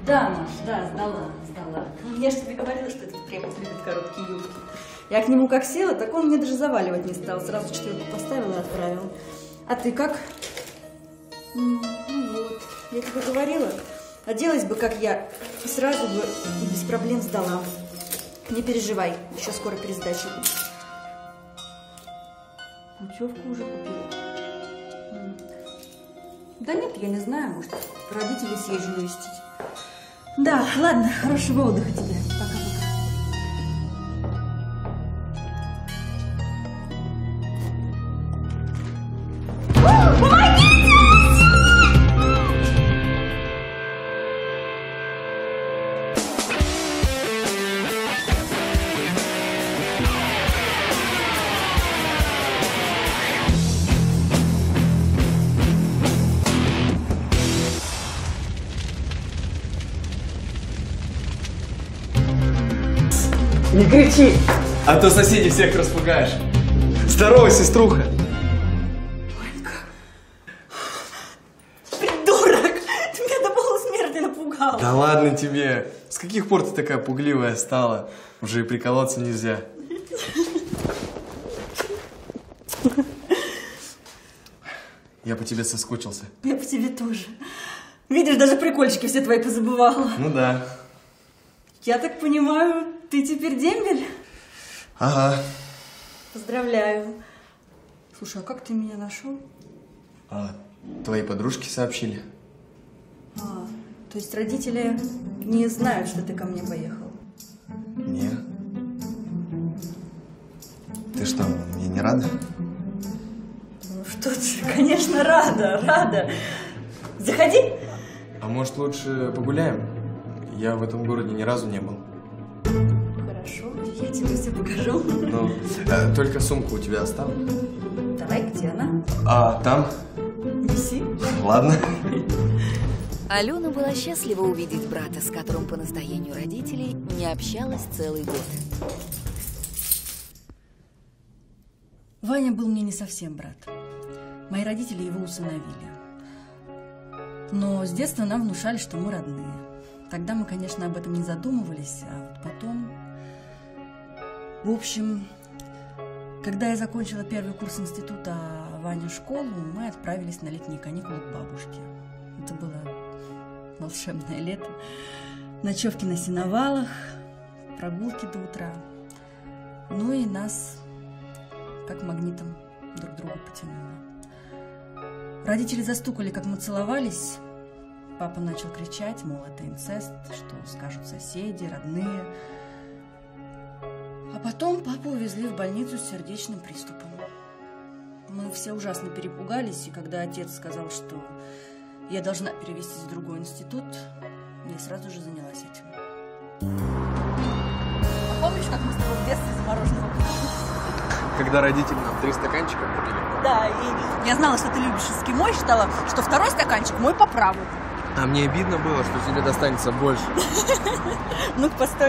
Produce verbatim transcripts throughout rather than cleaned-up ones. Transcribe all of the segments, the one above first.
Да, Маш, да, сдала, сдала. Я же тебе говорила, что этот препод любит короткие юбки. Я к нему как села, так он мне даже заваливать не стал. Сразу четверку поставила и отправила. А ты как? Ну вот, я тебе говорила. Оделась бы, как я, и сразу бы и без проблем сдала. Не переживай, еще скоро пересдача будет. Путевку уже купила. Да нет, я не знаю, может, родителей съезжу навестить. Да, ладно, хорошего отдыха тебе. Пока-пока. Не кричи, а то соседей всех распугаешь. Здорово, сеструха. Ванька. Придурок! Ты меня до полусмерти напугал. Да ладно тебе. С каких пор ты такая пугливая стала? Уже и приколоться нельзя. Я по тебе соскучился. Я по тебе тоже. Видишь, даже прикольчики все твои позабывала. Ну да. Я так понимаю, ты теперь дембель? Ага. Поздравляю. Слушай, а как ты меня нашел? А, твои подружки сообщили. А, то есть родители не знают, что ты ко мне поехал? Не. Ты что, мне не рада? Ну что ты, конечно, рада, рада. Заходи. А может, лучше погуляем? Я в этом городе ни разу не был. Хорошо, я тебе все покажу. Ну, э, только сумку у тебя оставлю. Давай, где она? А, там? Неси. Ладно. Алена была счастлива увидеть брата, с которым по настоянию родителей не общалась целый год. Ваня был мне не совсем брат. Мои родители его усыновили. Но с детства нам внушали, что мы родные. Тогда мы, конечно, об этом не задумывались, а вот потом... В общем, когда я закончила первый курс института, а Ваня школу, мы отправились на летние каникулы к бабушке. Это было волшебное лето. Ночевки на сеновалах, прогулки до утра. Ну и нас как магнитом друг к другу потянуло. Родители застукали, как мы целовались. Папа начал кричать, мол, это инцест, что скажут соседи, родные. А потом папу увезли в больницу с сердечным приступом. Мы все ужасно перепугались, и когда отец сказал, что я должна перевестись в другой институт, я сразу же занялась этим. А помнишь, как мы с тобой в детстве замороженного? Когда родители нам три стаканчика купили? Да, и я знала, что ты любишь эскимо, и считала, что второй стаканчик мой по праву. А мне обидно было, что тебе достанется больше. Ну-ка, постой.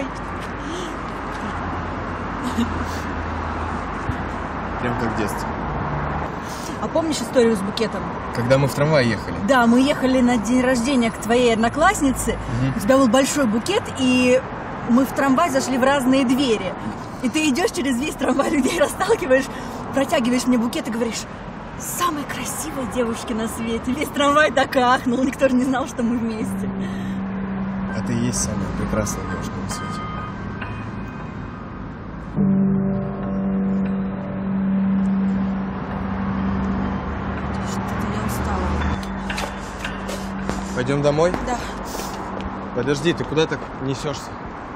Прям как в детстве. А помнишь историю с букетом? Когда мы в трамвае ехали? Да, мы ехали на день рождения к твоей однокласснице. Угу. У тебя был большой букет, и мы в трамвай зашли в разные двери. И ты идешь через весь трамвай, людей расталкиваешь, протягиваешь мне букет и говоришь: самой красивой девушки на свете. Весь трамвай так ахнул, никто же не знал, что мы вместе. А ты и есть самая прекрасная девушка на свете. Что-то я устала. Пойдем домой? Да. Подожди, ты куда так несешься?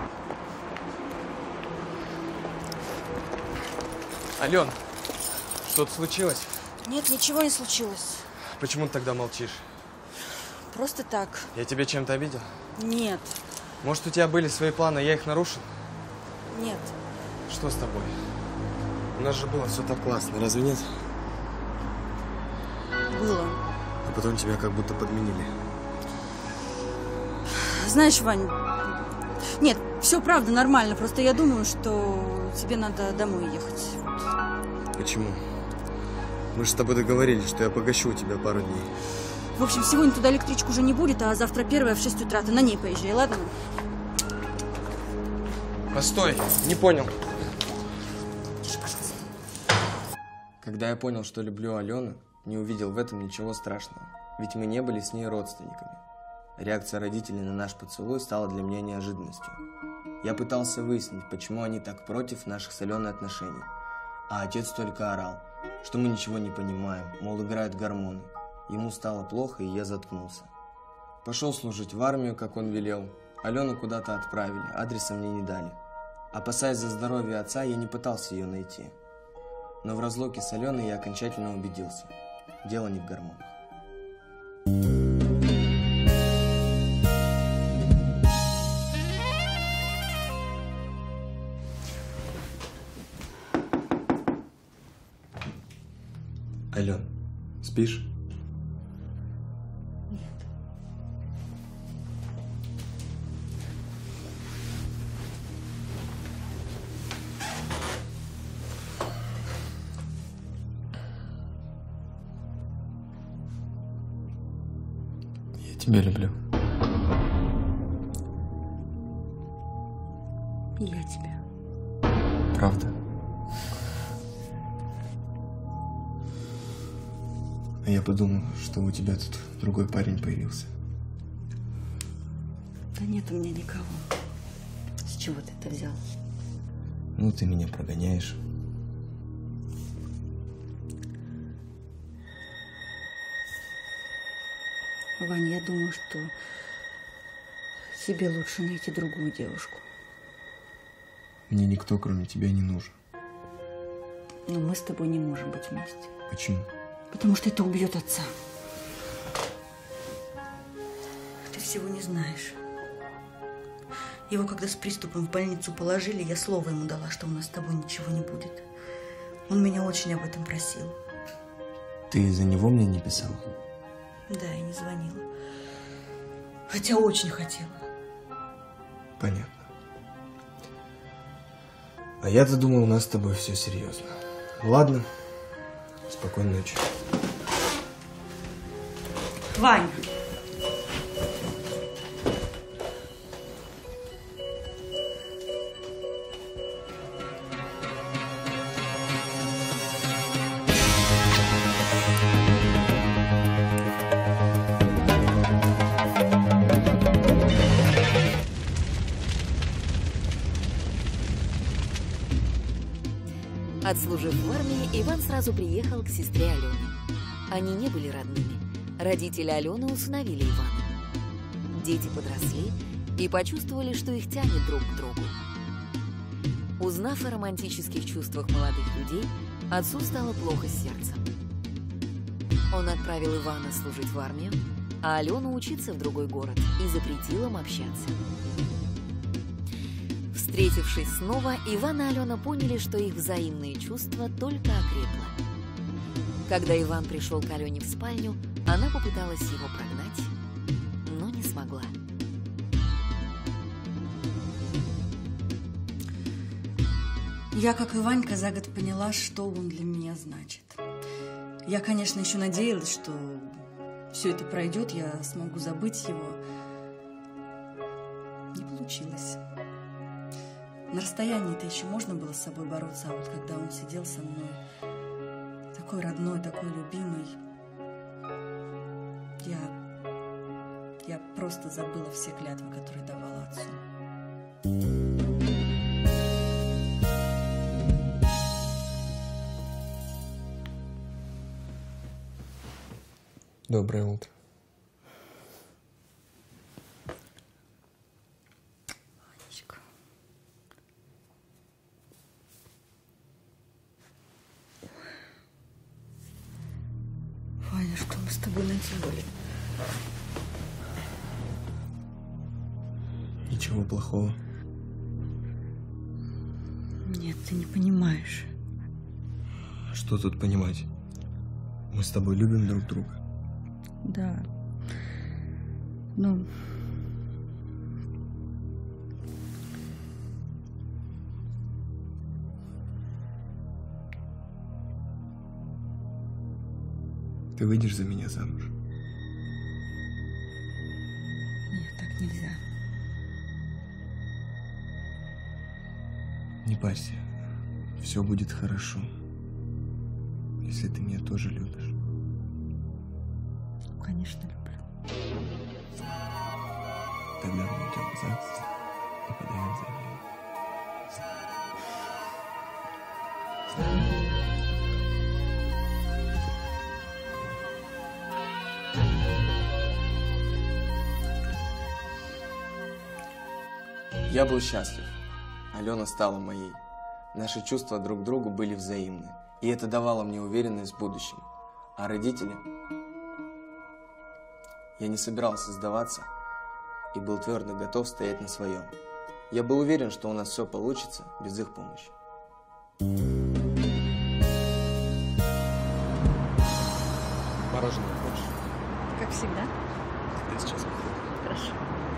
Ален, что-то случилось? Нет, ничего не случилось. Почему ты тогда молчишь? Просто так. Я тебя чем-то обидел? Нет. Может, у тебя были свои планы, я их нарушил? Нет. Что с тобой? У нас же было все так классно, разве нет? Было. А потом тебя как будто подменили. Знаешь, Вань, нет, все правда нормально. Просто я думаю, что тебе надо домой ехать. Почему? Мы же с тобой договорились, что я погощу у тебя пару дней. В общем, сегодня туда электричку уже не будет, а завтра первая в шесть утра. Ты на ней поезжай, ладно? Постой, не понял. Тише, пожалуйста. Когда я понял, что люблю Алену, не увидел в этом ничего страшного. Ведь мы не были с ней родственниками. Реакция родителей на наш поцелуй стала для меня неожиданностью. Я пытался выяснить, почему они так против наших с Аленой отношений. А отец только орал, что мы ничего не понимаем, мол, играют гормоны. Ему стало плохо, и я заткнулся. Пошел служить в армию, как он велел. Алену куда-то отправили, адреса мне не дали. Опасаясь за здоровье отца, я не пытался ее найти. Но в разлуке с Аленой я окончательно убедился. Дело не в гормонах. Ален, спишь? Нет. Я тебя люблю. Я тебя. Правда? А я подумал, что у тебя тут другой парень появился. Да нет у меня никого. С чего ты это взял? Ну, ты меня прогоняешь. Вань, я думаю, что тебе лучше найти другую девушку. Мне никто, кроме тебя, не нужен. Но мы с тобой не можем быть вместе. Почему? Потому что это убьет отца. Ты всего не знаешь. Его, когда с приступом в больницу положили, я слово ему дала, что у нас с тобой ничего не будет. Он меня очень об этом просил. Ты из-за него мне не писал? Да, я не звонила. Хотя очень хотела. Понятно. А я-то думал, у нас с тобой все серьезно. Ладно. Спокойной ночи. Вань! Отслужив в армии, Иван сразу приехал к сестре Алене. Они не были родными. Родители Алены усыновили Ивана. Дети подросли и почувствовали, что их тянет друг к другу. Узнав о романтических чувствах молодых людей, отцу стало плохо с сердцем. Он отправил Ивана служить в армию, а Алену учиться в другой город и запретил им общаться. Встретившись снова, Иван и Алена поняли, что их взаимные чувства только окрепло. Когда Иван пришел к Алене в спальню, она попыталась его прогнать, но не смогла. Я, как и Ванька, за год поняла, что он для меня значит. Я, конечно, еще надеялась, что все это пройдет, я смогу забыть его. Не получилось. На расстоянии-то еще можно было с собой бороться, а вот когда он сидел со мной, такой родной, такой любимый, я, я просто забыла все клятвы, которые давала отцу. Доброе утро. Ванечка. Ваня, что мы с тобой наделали? Ничего плохого. Нет, ты не понимаешь. Что тут понимать? Мы с тобой любим друг друга. Да. Ну... Ты выйдешь за меня замуж? Не парься. Все будет хорошо. Если ты меня тоже любишь. Конечно, люблю. Тогда мы идем в ЗАГС и подаем заявление. Я был счастлив. Алена стала моей. Наши чувства друг к другу были взаимны. И это давало мне уверенность в будущем. А родители? Я не собирался сдаваться и был твердо готов стоять на своем. Я был уверен, что у нас все получится без их помощи. Мороженое хочешь? Как всегда. Я сейчас. Хорошо.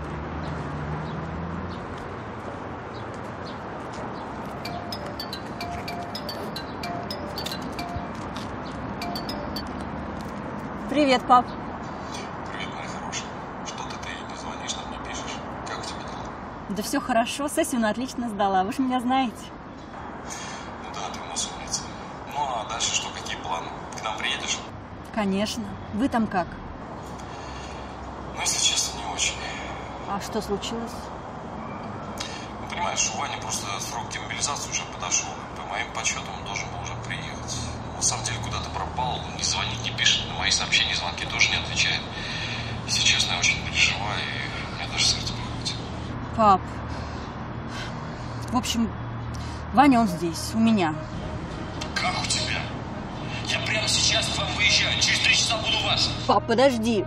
Привет, пап. Привет, моя хорошая. Что-то ты не звонишь, нам не пишешь. Как у тебя дела? Да все хорошо, сессию на отлично сдала, вы же меня знаете. Ну да, ты у нас умница. Ну а дальше что, какие планы? К нам приедешь? Конечно. Вы там как? Ну, если честно, не очень. А что случилось? Ну, понимаешь, у Вани просто срок демобилизации уже подошел. По моим подсчетам, он должен был уже приехать. На самом деле, куда-то пропал, не звонит, не пишет. На мои сообщения, звонки тоже не отвечает. Если честно, я очень переживаю, и у меня даже сердце проходит. Пап. В общем, Ваня, он здесь, у меня. Как у тебя? Я прямо сейчас к вам выезжаю. Через три часа буду у вас. Пап, подожди.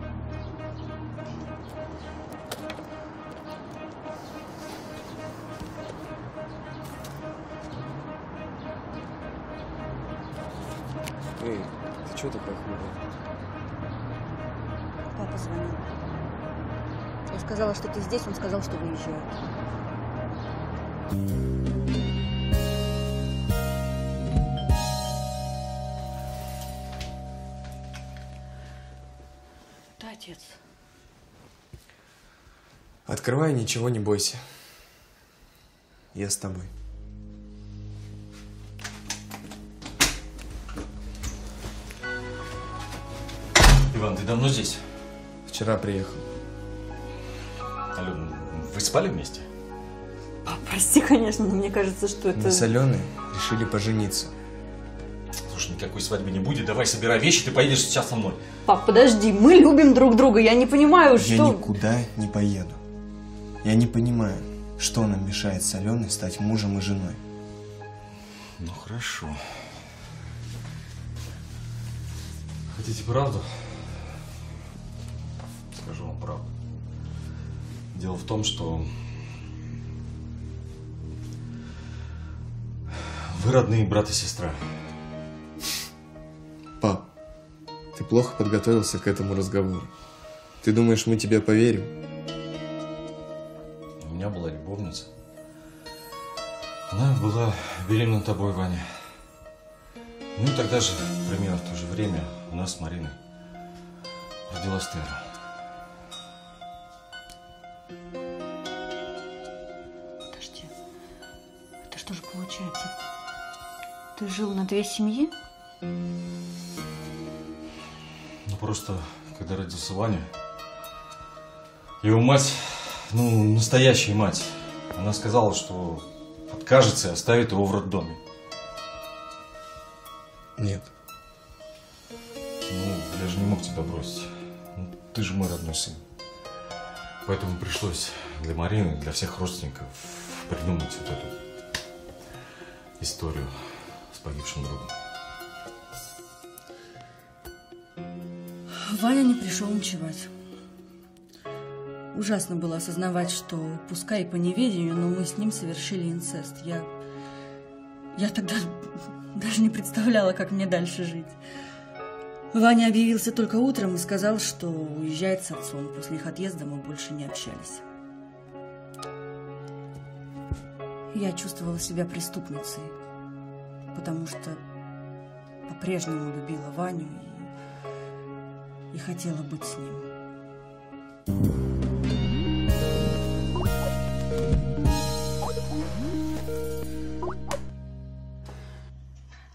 Эй, ты что такая хмурая? Папа звонил. Я сказала, что ты здесь, он сказал, что выезжает. Да, отец. Открывай, ничего не бойся. Я с тобой. Иван, ты давно здесь? Вчера приехал. Алена, вы спали вместе? Пап, прости, конечно, но мне кажется, что это... Мы с Аленой решили пожениться. Слушай, никакой свадьбы не будет. Давай собирай вещи, ты поедешь сейчас со мной. Пап, подожди, мы любим друг друга, я не понимаю, что... Я никуда не поеду. Я не понимаю, что нам мешает с Аленой стать мужем и женой. Ну хорошо. Хотите правду? Скажу вам правду. Дело в том, что вы родные брат и сестра. Пап, ты плохо подготовился к этому разговору. Ты думаешь, мы тебе поверим? У меня была любовница. Она была беременна тобой, Ваня. Ну и тогда же, примерно в то же время, у нас с Мариной родилась Тера. Подожди, это что же получается? Ты жил на две семьи? Ну просто, когда родился Ваня, его мать, ну, настоящая мать, она сказала, что откажется и оставит его в роддоме. Нет. Ну, я же не мог тебя бросить. Ну, ты же мой родной сын. Поэтому пришлось для Марины, для всех родственников придумать вот эту историю с погибшим другом. Ваня не пришел ночевать. Ужасно было осознавать, что, пускай и по неведению, но мы с ним совершили инцест. Я... Я тогда даже не представляла, как мне дальше жить. Ваня объявился только утром и сказал, что уезжает с отцом. После их отъезда мы больше не общались. Я чувствовала себя преступницей, потому что по-прежнему любила Ваню и, и хотела быть с ним.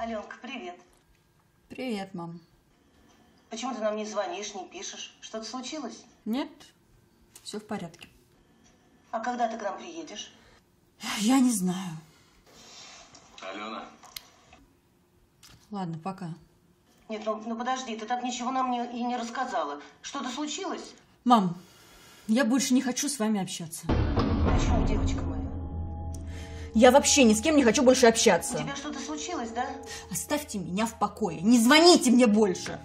Аленка, привет. Привет, мам. Почему ты нам не звонишь, не пишешь? Что-то случилось? Нет, все в порядке. А когда ты к нам приедешь? Я не знаю. Алена. Ладно, пока. Нет, ну, ну подожди, ты так ничего нам не, и не рассказала. Что-то случилось? Мам, я больше не хочу с вами общаться. Почему, девочка моя? Я вообще ни с кем не хочу больше общаться. У тебя что-то случилось, да? Оставьте меня в покое. Не звоните мне больше.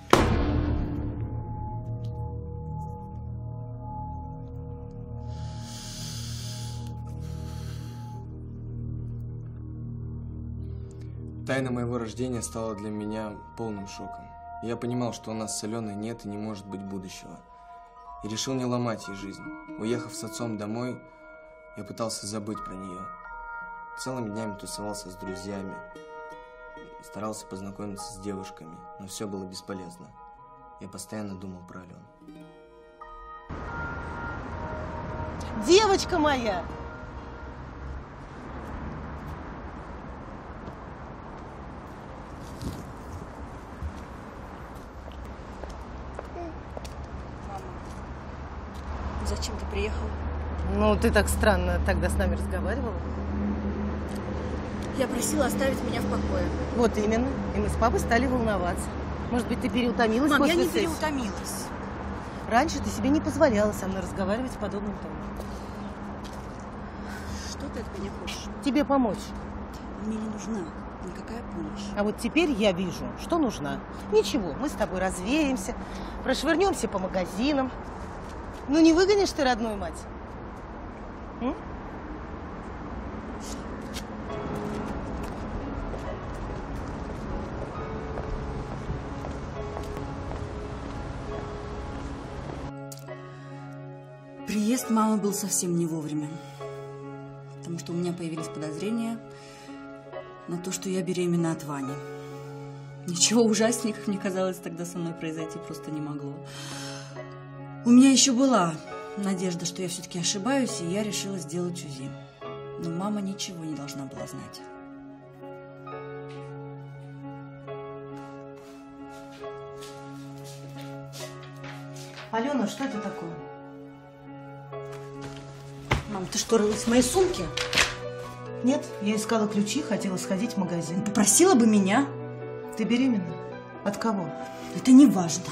Тайна моего рождения стала для меня полным шоком. Я понимал, что у нас с Аленой нет и не может быть будущего. И решил не ломать ей жизнь. Уехав с отцом домой, я пытался забыть про нее. Целыми днями тусовался с друзьями, старался познакомиться с девушками, но все было бесполезно. Я постоянно думал про Алену. Девочка моя! Зачем ты приехала? Ну, ты так странно тогда с нами разговаривала. Я просила оставить меня в покое. Вот именно. И мы с папой стали волноваться. Может быть, ты переутомилась Мам, после я не сессии? переутомилась. Раньше ты себе не позволяла со мной разговаривать в подобном тоне. Что ты от меня хочешь? Тебе помочь. Мне не нужна никакая помощь. А вот теперь я вижу, что нужна. Ничего, мы с тобой развеемся, прошвырнемся по магазинам. Ну не выгонишь ты родную мать? М? Приезд мамы был совсем не вовремя, потому что у меня появились подозрения на то, что я беременна от Вани. Ничего ужаснее, как мне казалось, тогда со мной произойти просто не могло. У меня еще была надежда, что я все-таки ошибаюсь, и я решила сделать УЗИ. Но мама ничего не должна была знать. Алена, что это такое? Мам, ты что, рылась в моей сумке? Нет, я искала ключи, хотела сходить в магазин. Попросила бы меня. Ты беременна? От кого? Это не важно.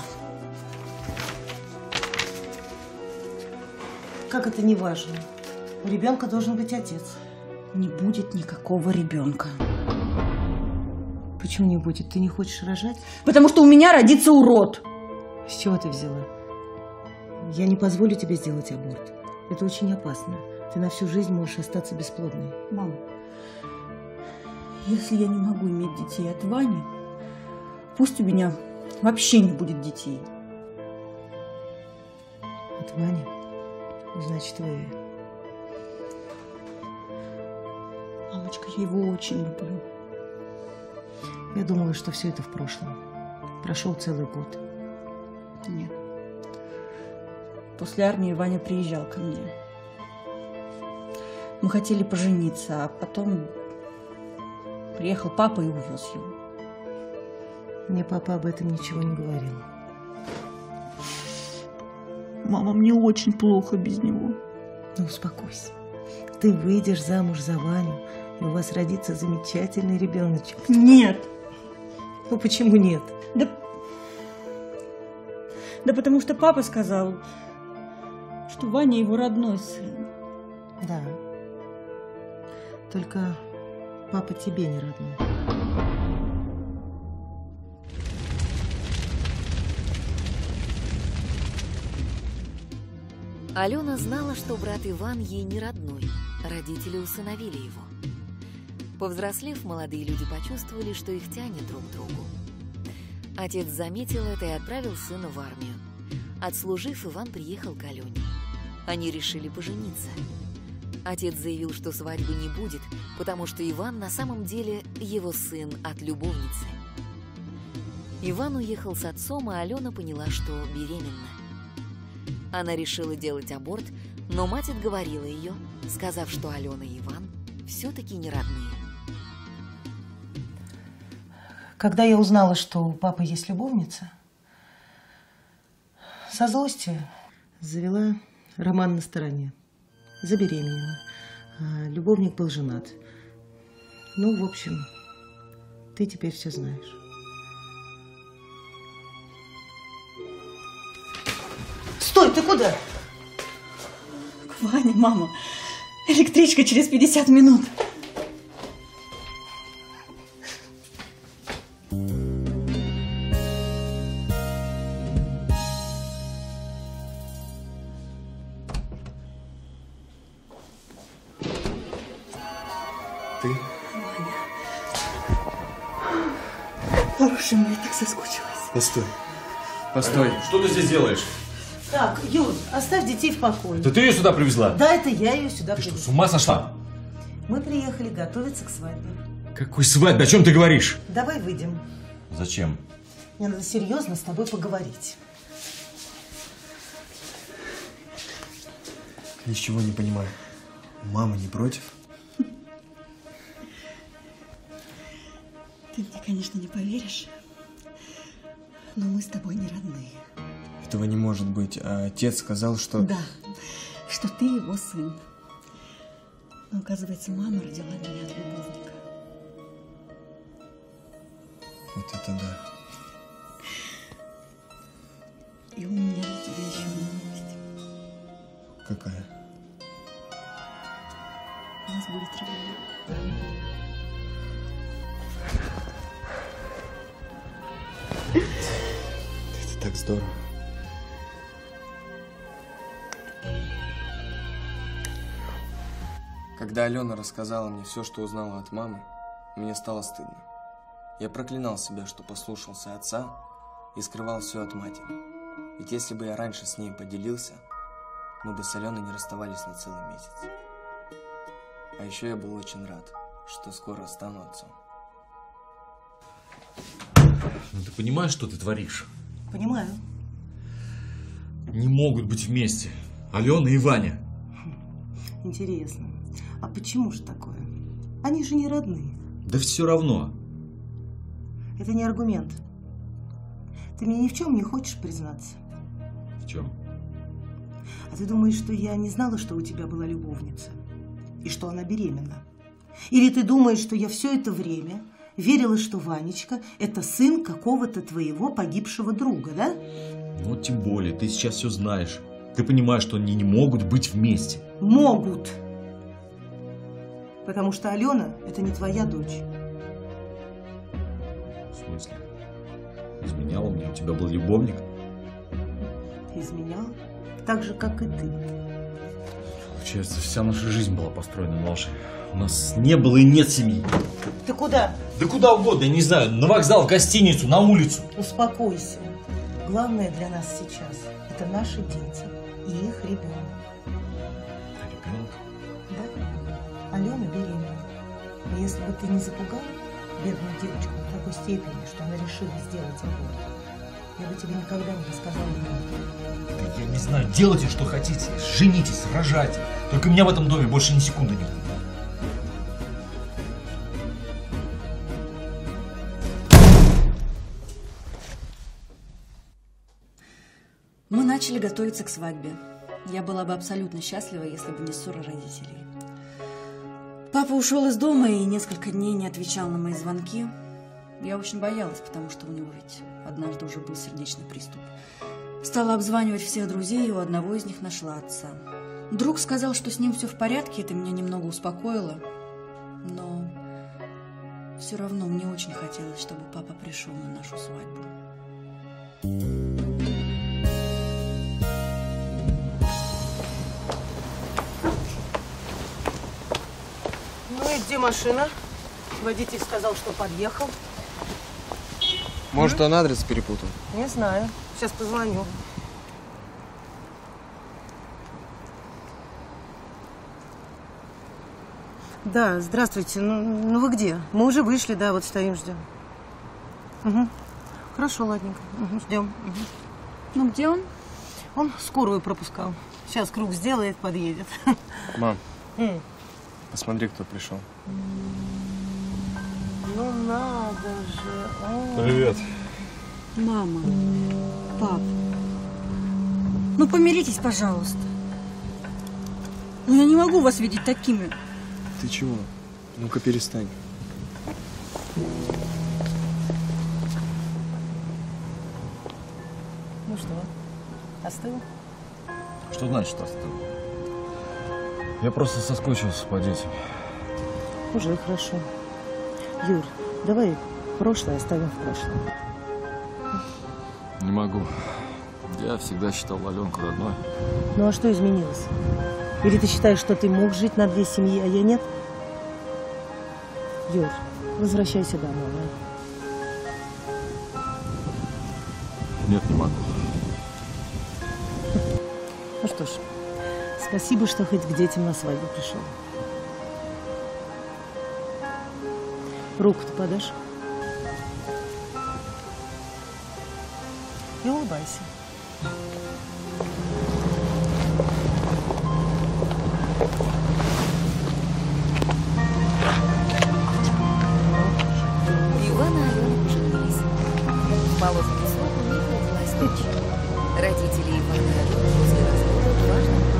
Как это не важно? У ребенка должен быть отец. Не будет никакого ребенка. Почему не будет? Ты не хочешь рожать? Потому что у меня родится урод. С чего ты взяла? Я не позволю тебе сделать аборт. Это очень опасно. Ты на всю жизнь можешь остаться бесплодной. Мам, если я не могу иметь детей от Вани, пусть у меня вообще не будет детей. От Вани? Значит, вы... Мамочка, я его очень люблю. Я думала, что все это в прошлом. Прошел целый год. Нет. После армии Ваня приезжал ко мне. Мы хотели пожениться, а потом приехал папа и увез его. Мне папа об этом ничего не говорил. Мама, мне очень плохо без него. Ну, успокойся. Ты выйдешь замуж за Ваню, и у вас родится замечательный ребеночек. Нет. Ну, почему нет? Да, да потому что папа сказал, что Ваня его родной сын. Да. Только папа тебе не родной. Алена знала, что брат Иван ей не родной. Родители усыновили его. Повзрослев, молодые люди почувствовали, что их тянет друг к другу. Отец заметил это и отправил сына в армию. Отслужив, Иван приехал к Алене. Они решили пожениться. Отец заявил, что свадьбы не будет, потому что Иван на самом деле его сын от любовницы. Иван уехал с отцом, а Алена поняла, что беременна. Она решила делать аборт, но мать отговорила ее, сказав, что Алена и Иван все-таки не родные. Когда я узнала, что у папы есть любовница, со злости завела роман на стороне. Забеременела. А любовник был женат. Ну, в общем, ты теперь все знаешь. Стой, ты куда? К Ване, мама. Электричка через пятьдесят минут. Ты? Ваня. Хорошая, я так соскучилась. Постой. Постой. Что ты здесь делаешь? Так, Юр, оставь детей в покое. Это ты ее сюда привезла? Да, это я ее сюда Ты что, привезла. с ума сошла? Мы приехали готовиться к свадьбе. Какой свадьбе? О чем ты говоришь? Давай выйдем. Зачем? Мне надо серьезно с тобой поговорить. Ничего не понимаю. Мама не против? Ты мне, конечно, не поверишь, но мы с тобой не родные. Этого не может быть. А отец сказал, что... Да, что ты его сын. Но, оказывается, мама родила меня от любовника. Вот это да. И у меня для тебя еще новость. Какая? У нас будет ребенок. Это так здорово. Когда Алена рассказала мне все, что узнала от мамы, мне стало стыдно. Я проклинал себя, что послушался отца и скрывал все от матери. Ведь если бы я раньше с ней поделился, мы бы с Аленой не расставались на целый месяц. А еще я был очень рад, что скоро стану отцом. Ну ты понимаешь, что ты творишь? Понимаю. Не могут быть вместе Алена и Ваня. Интересно, а почему же такое? Они же не родные. Да все равно. Это не аргумент. Ты мне ни в чем не хочешь признаться. В чем? А ты думаешь, что я не знала, что у тебя была любовница? И что она беременна? Или ты думаешь, что я все это время верила, что Ванечка – это сын какого-то твоего погибшего друга, да? Ну, тем более, ты сейчас все знаешь. Ты понимаешь, что они не могут быть вместе. Могут. Потому что Алена – это не твоя дочь. В смысле? Изменяла мне? У тебя был любовник? Изменяла. Так же, как и ты. Получается, вся наша жизнь была построена на лжи. У нас не было и нет семьи. Ты куда? Да куда угодно, я не знаю. На вокзал, в гостиницу, на улицу. Успокойся. Главное для нас сейчас – это наши дети и их ребенок. Ребенок? Да? Алена беременна. И если бы ты не запугал бедную девочку до такой степени, что она решила сделать аборт, я бы тебе никогда не рассказала об этом. Я не знаю, делайте, что хотите. Женитесь, рожайте. Только меня в этом доме больше ни секунды не будет. Мы начали готовиться к свадьбе. Я была бы абсолютно счастлива, если бы не ссора родителей. Папа ушел из дома и несколько дней не отвечал на мои звонки. Я очень боялась, потому что у него ведь однажды уже был сердечный приступ. Стала обзванивать всех друзей, и у одного из них нашла отца. Друг сказал, что с ним все в порядке, это меня немного успокоило. Но все равно мне очень хотелось, чтобы папа пришел на нашу свадьбу. Ну и где машина? Водитель сказал, что подъехал. Может, он адрес перепутал? Не знаю. Сейчас позвоню. Да, здравствуйте. Ну, ну вы где? Мы уже вышли, да, вот стоим, ждем. Угу. Хорошо, ладненько. Угу, ждем. Угу. Ну, где он? Он скорую пропускал. Сейчас круг сделает, подъедет. Мам, М. посмотри, кто пришел. ну надо же. О. Привет. Мама, пап, ну помиритесь, пожалуйста. Ну я не могу вас видеть такими. Ты чего? Ну-ка перестань. Ну что, остыл? Что значит остыл? Я просто соскучился по детям. Уже хорошо. Юр, давай прошлое оставим в прошлом. Не могу. Я всегда считал Аленку родной. Ну а что изменилось? Или ты считаешь, что ты мог жить на две семьи, а я нет? Юр, возвращайся домой. А? Нет, не могу. Ну что ж, спасибо, что хоть к детям на свадьбу пришел. Руку-то подашь? И улыбайся. Иван и Алена поженились. В положенный срок у них родилась дочь. Родители Ивана и Алены после развода дважды